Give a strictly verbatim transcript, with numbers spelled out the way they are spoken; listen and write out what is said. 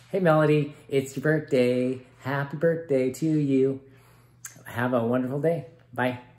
Hey, Melody, it's your birthday. Happy birthday to you. Have a wonderful day. Bye.